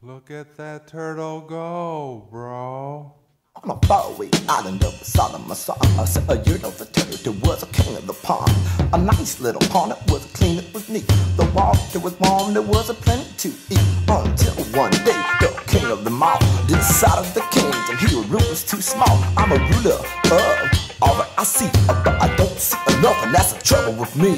Look at that turtle go, bro. On a faraway island of Solomon, I saw a year of the turtle was a king of the pond. A nice little pond, it was clean, it was neat. The water was warm, there was a plenty to eat. Until one day, the king of them all decided the kings and he was too small. I'm a ruler of all that I see, but I don't see enough, and that's the trouble with me.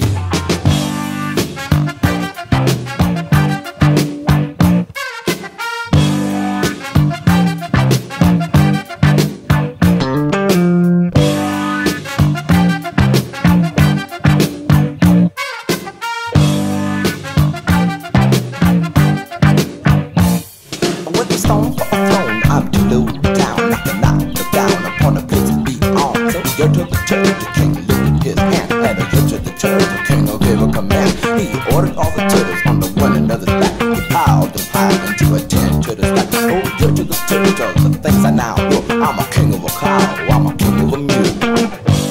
Stone for a throne, I'm too low down, knock down upon a place to be on. So you're to the church, the king lifted his hand, and you're to the church, the king will give a command. He ordered all the turtles on the one another's back. He piled them high into a 10 turtle stack. Oh, you're to the church, all the things I now know. I'm a king of a cow, I'm a king of a mule.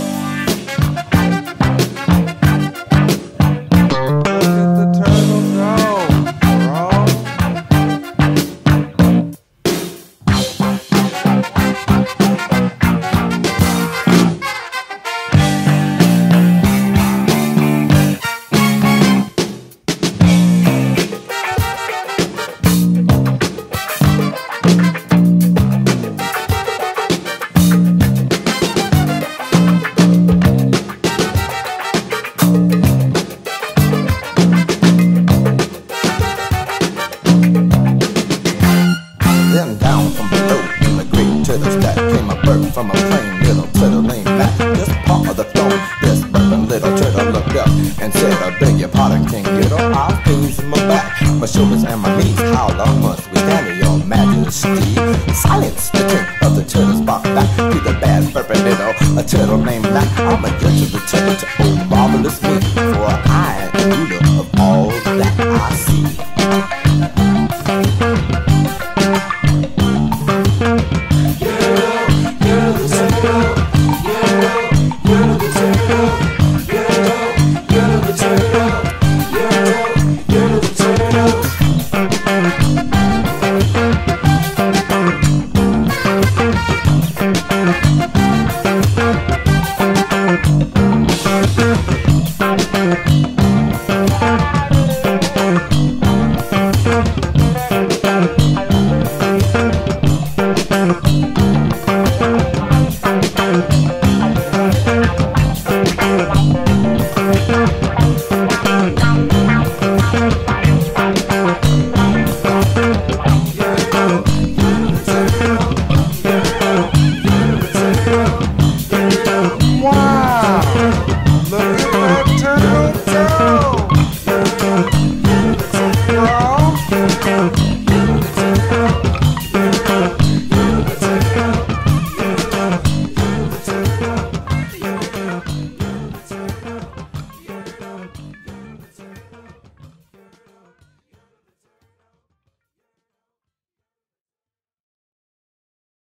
Then down from below in the great turtle stack came a bird from a plain little turtle named Mac. Just part of the throne, this burning little turtle looked up and said, I beg your pardon, King Ditto. I've pains in my back, my shoulders and my knees. How long must we stand in your majesty? Silence, the king of the turtles barked back to the bad purple little a turtle named Mac. I'm a judge of the turtle to old marvelous me.